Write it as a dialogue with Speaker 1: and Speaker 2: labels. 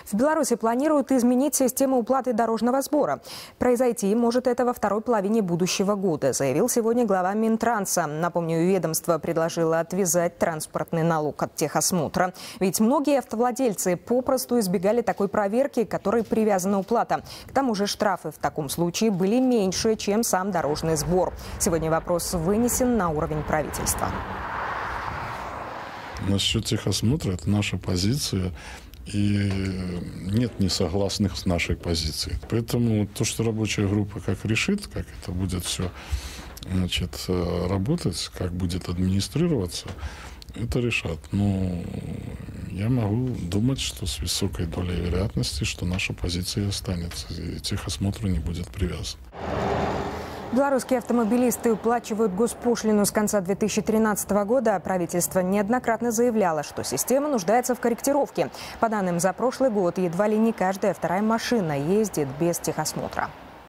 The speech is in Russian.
Speaker 1: В Беларуси планируют изменить систему уплаты дорожного сбора. Произойти может это во второй половине будущего года, заявил сегодня глава Минтранса. Напомню, ведомство предложило отвязать транспортный налог от техосмотра. Ведь многие автовладельцы попросту избегали такой проверки, к которой привязана уплата. К тому же штрафы в таком случае были меньше, чем сам дорожный сбор. Сегодня вопрос вынесен на уровень правительства.
Speaker 2: Насчет техосмотра это наша позиция. И нет несогласных с нашей позицией. Поэтому то, что рабочая группа как решит, как это будет все работать, как будет администрироваться, это решат. Но я могу думать, что с высокой долей вероятности, что наша позиция останется, и техосмотр не будет привязан.
Speaker 1: Белорусские автомобилисты уплачивают госпошлину с конца 2013 года. Правительство неоднократно заявляло, что система нуждается в корректировке. По данным за прошлый год, едва ли не каждая вторая машина ездит без техосмотра.